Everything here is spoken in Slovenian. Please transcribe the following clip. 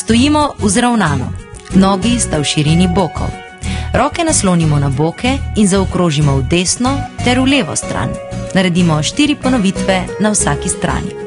Stojimo vzravnano, nogi sta v širini bokov. Roke naslonimo na boke in zaokrožimo v desno ter v levo stran. Naredimo 4 ponovitve na vsaki strani.